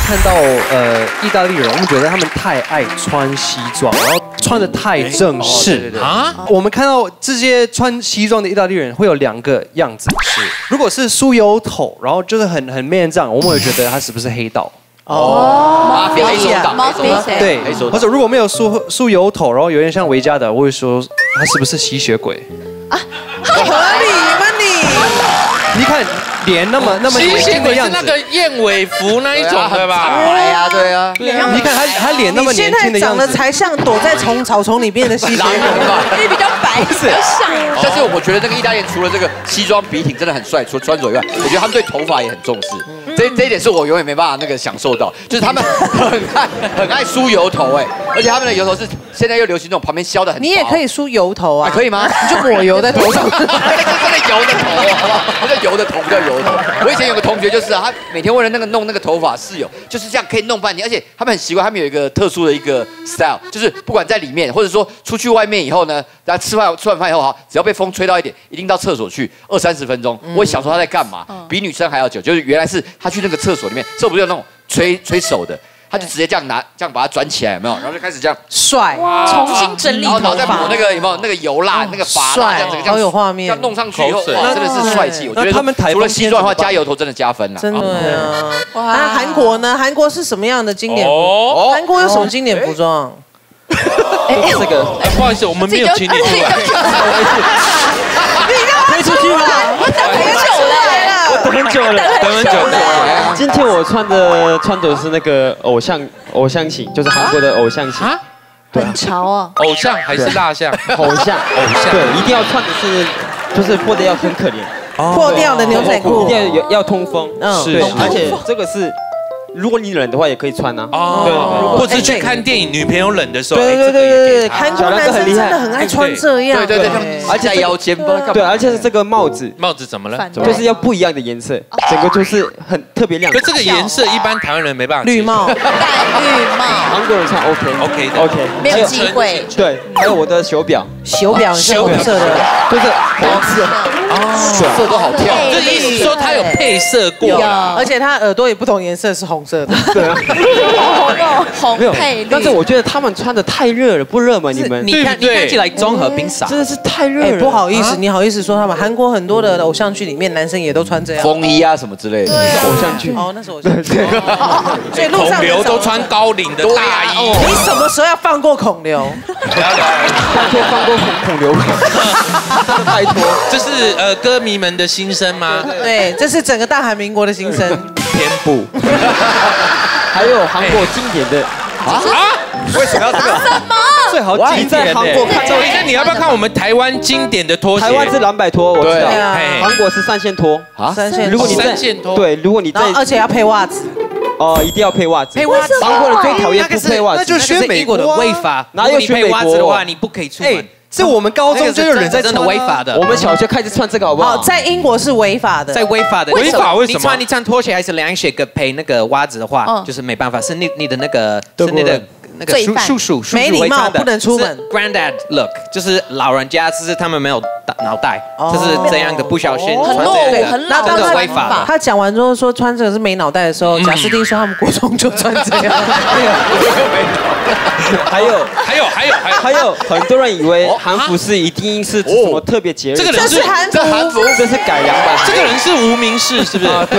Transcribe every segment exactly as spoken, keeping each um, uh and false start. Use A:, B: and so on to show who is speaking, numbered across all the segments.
A: 看到呃意大利人，我们觉得他们太爱穿西装，然后穿的太正式啊。我们看到这些穿西装的意大利人会有两个样子，是如果是梳油头，然后就是很很面这样，我们会觉得他是不是黑道？
B: 哦，黑手党，黑手党，
A: 对，或者如果没有梳梳油头，然后有点像维嘉的，我会说他是不是吸血鬼？啊，
C: 合理吗你？
A: 你看脸那么那么年轻的样子，
D: 那个燕尾服那一种对吧？
B: 白呀，对啊。
A: 你看他他脸那么年轻的样子，
C: 你现在长得才像躲在丛草丛里面的吸血鬼吧？
E: 你比较白，比较像。
B: 但是我觉得那个意大利人除了这个西装笔挺真的很帅，除了穿着以外，我觉得他们对头发也很重视。这这一点是我永远没办法那个享受到，就是他们很爱很爱梳油头哎，而且他们的油头是现在又流行那种旁边削的很薄。
C: 你也可以梳油头啊？
B: 可以吗？
C: 你就抹油在头上。
B: 那个真的油的头，好不好？那个油的头不叫油头。我以前有个同学就是啊，他每天为了那个弄那个头发，室友就是这样可以弄半天，而且他们很习惯，他们有一个特殊的一个 style， 就是不管在里面或者说出去外面以后呢，然后吃饭吃完饭以后哈，只要被风吹到一点，一定到厕所去二三十分钟。我也想说他在干嘛，比女生还要久，就是原来是他去那个厕所里面，厕所不是有那种吹吹手的。他就直接这样拿，这样把它转起来，有没有？然后就开始这样
C: 帅，
E: 重新整理头发，
B: 然后再抹那个有没有那个油蜡、那个发蜡，这样子，
C: 好有画面。
B: 这样弄上去以后，哇，真的是帅气。我觉得他们除了西装的话，加油头真的加分了。
C: 真的啊！那韩国呢？韩国是什么样的经典服装？韩国有什么经典服装？
D: 哎，这个不好意思，我们没有请你出来。
C: 可以出去吗？
E: 我等很久了。
F: 我等很久了，
D: 等很久了。
F: 今天我穿的穿的是那个偶像偶像型，就是韩国的偶像型。啊，
E: 很潮啊！
D: 偶像还是蜡像？
F: 偶像，偶像。对，一定要穿的是，就是破的要很可怜，
C: 破掉的牛仔裤，
F: 一定要要通风。嗯，
D: 是，
F: 而且这个是。如果你冷的话，也可以穿啊。
D: 哦，或者去看电影，女朋友冷的时候，
C: 对对对对对，韩国男生真的很爱穿这样。
B: 对对对，而且腰间吧。
F: 对，而且是这个帽子，
D: 帽子怎么了？
F: 就是要不一样的颜色，整个就是很特别亮。
D: 可这个颜色一般台湾人没办法。
C: 绿帽，
E: 戴绿帽，
F: 韩国人穿 OK
D: OK 的
F: OK，
E: 没有机会。
F: 对，还有我的手表，
C: 手表是红色的，
F: 就是红色。
B: 哦，色都好跳。
D: 这意思说它有配色过，
C: 而且它耳朵也不同颜色，是红色的。
F: 对啊。
E: 红配绿，
F: 但是我觉得他们穿的太热了，不热吗？你们
A: 你看你看起来综合冰洒，
F: 真的是太热了。
C: 不好意思，你好意思说他们？韩国很多的偶像剧里面，男生也都穿这样，
B: 风衣啊什么之类的。
F: 偶像剧
C: 哦，那是偶像剧。所以路上
D: 孔刘都穿高领的大衣。
C: 你什么时候要放过孔刘？
F: 拜托放过孔孔刘，拜托。
D: 这是呃歌迷们的心声吗？
C: 对，这是整个大韩民国的心声。
D: 偏不。
F: 还有韩国经典的
B: 啊？为什么要这个？
E: 什么？
A: 最好经典。
F: 在韩国看到，
D: 那你要不要看我们台湾经典的拖鞋？
F: 台湾是蓝白拖，我知道。
D: 韩
F: 国是三线拖
C: 啊，三线。
F: 如果你
D: 三线拖，
F: 对，如果你在，
C: 而且要配袜子。
F: 哦，一定要配袜子。
C: 配袜子。
F: 韩国人最讨厌不配袜子，
A: 那就学美国的违法。
F: 哪有学美国
A: 的话，你不可以出门。是我们高中就有人在真的违法的。
F: 我们小学开始穿这个好不好？
C: 在英国是违法的，
A: 在违法的。
D: 违法为什么？
A: 你穿一穿拖鞋还是凉鞋跟配那个袜子的话，就是没办法，是你你的那个是你的那个叔叔叔叔
C: 没礼貌，不能出门。
A: Granddad look 就是老人家，就是他们没有脑袋，就是这样的不小心
E: 很落伍，很老，
A: 真的违法的。
C: 他讲完之后说穿这个是没脑袋的时候，贾斯汀说他们国中就穿这样。
F: 还有
D: 还有还有还有
F: 还有很多人以为韩服是一定是什么特别节日，
D: 这个人
C: 是韩服，
B: 韩服
F: 这是改良版，
D: 这个人是无名氏是不是？
F: 对，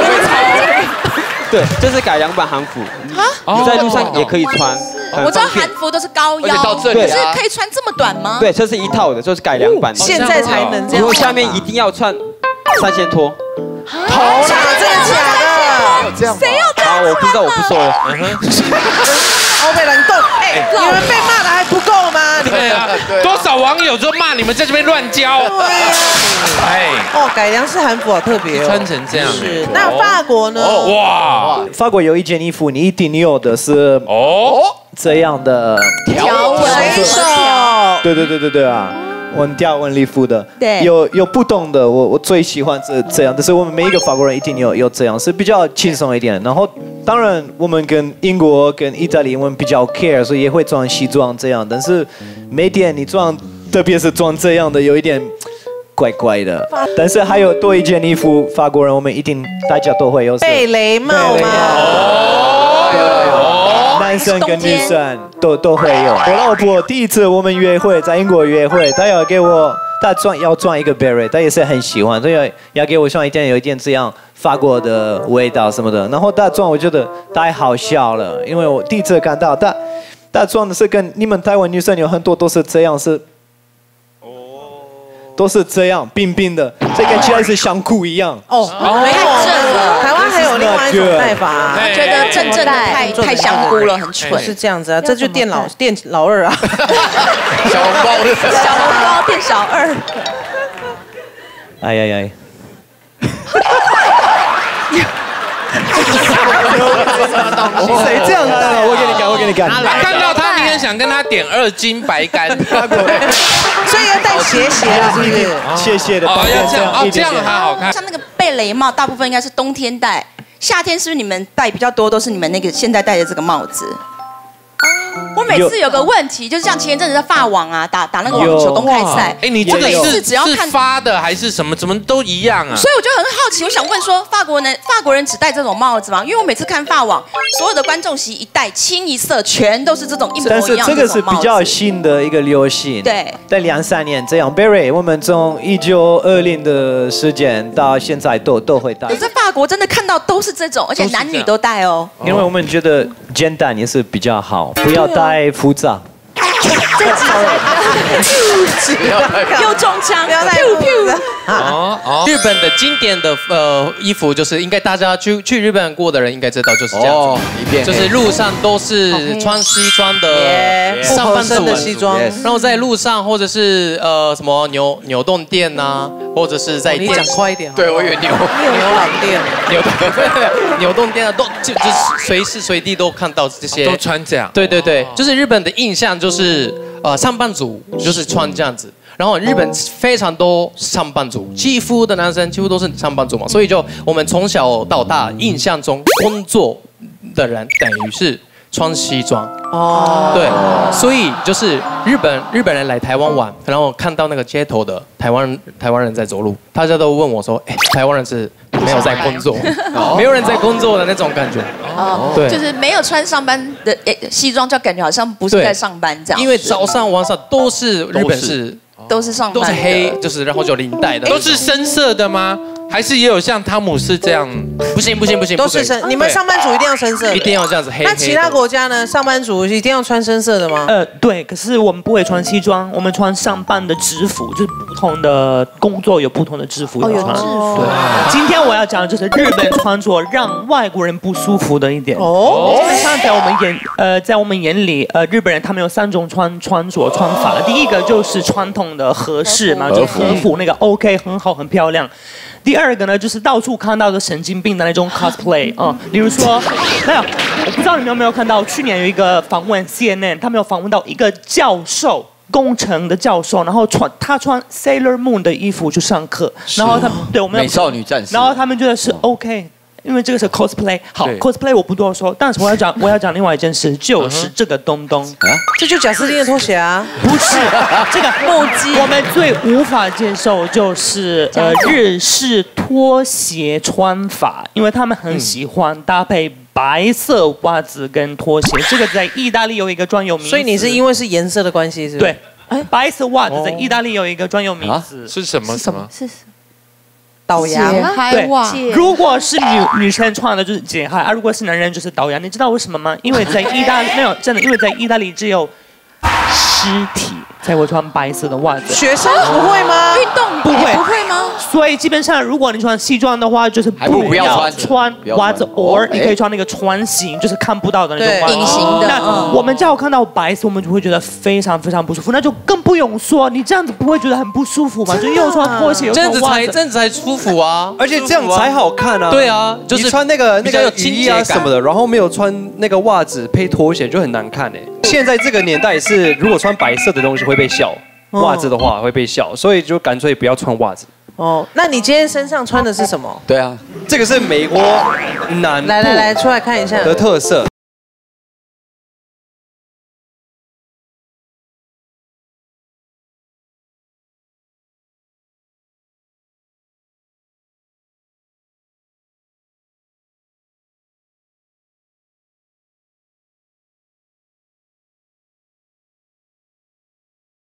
F: 对，这是改良版韩服，你在路上也可以穿。
E: 我知道韩服都是高腰，可是可以穿这么短吗？
F: 对，这是一套的，这是改良版，
C: 现在才能这样。
F: 然后下面一定要穿三线拖。
C: 头啦，真的假的？
E: 谁要这样？
F: 啊，我不知道，我不说了。
C: 欧美人够，哎，你们被骂的还不够吗？
D: 对啊，多少网友就骂你们在这边乱教。
C: 哎，哦，改良式韩服好特别哦，
D: 穿成这样。
C: 是，那法国呢？
D: 哇，
G: 法国有一件衣服，你一定有的是哦这样的
E: 条纹手。
G: 对对对对对啊。纹条纹礼服的，
E: 对，
G: 有有不同的，我我最喜欢这这样，但是我们每一个法国人一定有有这样，是比较轻松一点。然后当然我们跟英国跟意大利我们比较 care， 所以也会穿西装这样，但是每天你穿，特别是穿这样的，有一点怪怪的。但是还有多一件衣服，法国人我们一定大家都会有。
C: 贝雷帽吗？
B: 有有，
G: 男生跟女生都都会有。我老婆第一次我们约会在英国约会，她要给我，她装要装一个 beret， 她也是很喜欢，所以要要给我装一点有一点这样法国的味道什么的。然后她装我觉得太好笑了，因为我第一次看到她，她装的是跟你们台湾女生有很多都是这样是。都是这样冰冰的，这看起来是像裤一样。
C: 哦，太正了。台湾还有另外一种戴法，
E: 觉得正正的太太香菇了，很蠢。
C: 是这样子啊，这就店老店老二啊。
B: 小红包，
E: 小红包店小二。
G: 哎呀呀！谁这样的？我给你干，我给你干。
D: 看到他，你很想跟他点二斤白干，
C: 所以要戴斜斜的，是不是？
G: 斜斜的，
D: 哦，要这样，哦，这样还好看。
E: 像那个贝雷帽，大部分应该是冬天戴，夏天是不是你们戴比较多？都是你们那个现在戴的这个帽子。我每次有个问题，就是像前一阵子在法网啊，打打那个网球公开赛，
D: 哎，你这个是只要看发的还是什么，怎么都一样啊？
E: 所以我就很好奇，我想问说，法国人法国人只戴这种帽子吗？因为我每次看法网，所有的观众席一戴清一色，全都是这种一模一样的这种帽子。
G: 但是这个是比较新的一个流行，
E: 对，
G: 在两三年这样 beret 我们从一九二零的时间到现在都都会戴。
E: 我在法国真的看到都是这种，而且男女都戴哦。
G: 因为我们觉得简单也是比较好，不要太复杂。
E: 又中枪，不要太
A: 哦哦！日本的经典的呃衣服就是应该大家去去日本过的人应该知道就是这样子，就是路上都是穿西装的上班族
C: 的西装，
A: 然后在路上或者是呃什么牛扭动店呐，或者是在
C: 你讲快一点，
B: 对我以为牛
C: 牛郎店、
A: 扭动扭动店啊，都就就是随时随地都看到这些，
D: 都穿这样。
A: 对对对，就是日本的印象就是呃上班族就是穿这样子。然后日本非常多上班族，几乎的男生几乎都是上班族嘛，所以就我们从小到大印象中工作的人等于是穿西装哦，对，所以就是日本日本人来台湾玩，然后看到那个街头的台湾台湾人在走路，大家都问我说，哎，台湾人是没有在工作，没有人在工作的那种感觉，
E: 哦，对，就是没有穿上班的西装，就感觉好像不是在上班这样，
A: 因为早上晚上都是日本是。
E: 都是上班，
A: 都是黑，就是然后就领带的，
D: 都是深色的吗？还是也有像汤姆斯这样？
A: 不行不行不行，
C: 都是深。你们上班族一定要深色，
A: 一定要这样子黑。
C: 那其他国家呢？上班族一定要穿深色的吗？
H: 呃，对。可是我们不会穿西装，我们穿上班的制服，就是不同的工作有不同的制服要穿。
E: 哦，有制服。
H: 对。今天我要讲的就是日本穿着让外国人不舒服的一点。哦。基本上在我们眼呃在我们眼里，呃日本人他们有三种穿穿着穿法。第一个就是传统的和式嘛，就和服那个 OK 很好很漂亮。第二个呢，就是到处看到的神经病的那种 cosplay 啊、嗯，例如说，没有，我不知道你们有没有看到，去年有一个访问 C N N， 他们有访问到一个教授，工程的教授，然后穿他穿 Sailor Moon 的衣服去上课，然后他对我们
B: 美少女战士，
H: 然后他们觉得是 OK。因为这个是 cosplay， 好 cosplay 我不多说，但是我要讲我要讲另外一件事，就是这个东东，啊、
C: 这就贾斯汀的拖鞋啊，
H: 不是这个木屐，我们最无法接受就是呃日式拖鞋穿法，因为他们很喜欢搭配白色袜子跟拖鞋，这个在意大利有一个专有名词，
C: 所以你是因为是颜色的关系，是不是？
H: 对，哎，白色袜子在意大利有一个专有名词，
D: 啊、是什么？
E: 是什么？是。
C: 倒牙，
H: 对，如果是女女生穿的就是解嗨啊，如果是男人就是倒牙。你知道为什么吗？因为在意大利没有真的，因为在意大利只有尸体才会穿白色的袜子。
C: 学生不会吗？
E: 运动
H: 不会
E: 不会吗？
H: 所以基本上，如果你穿西装的话，就是不要穿袜子，或你可以穿那个穿型，就是看不到的那种袜子，
E: 隐形的。
H: 那我们只要看到白色，我们就会觉得非常非常不舒服。那就更不用说，你这样子不会觉得很不舒服吗？就又穿拖鞋又穿袜子，
A: 这样子才这样子才舒服啊！
G: 而且这样才好看啊！
A: 对啊，就是
G: 穿那个那个雨衣啊什么的，然后没有穿那个袜子配拖鞋就很难看哎。现在这个年代是，如果穿白色的东西会被笑，袜子的话会被笑，所以就干脆不要穿袜子。
C: 哦，那你今天身上穿的是什么？
B: 对啊，
G: 这个是美国南部
C: 来来来，出来看一下
G: 的特色。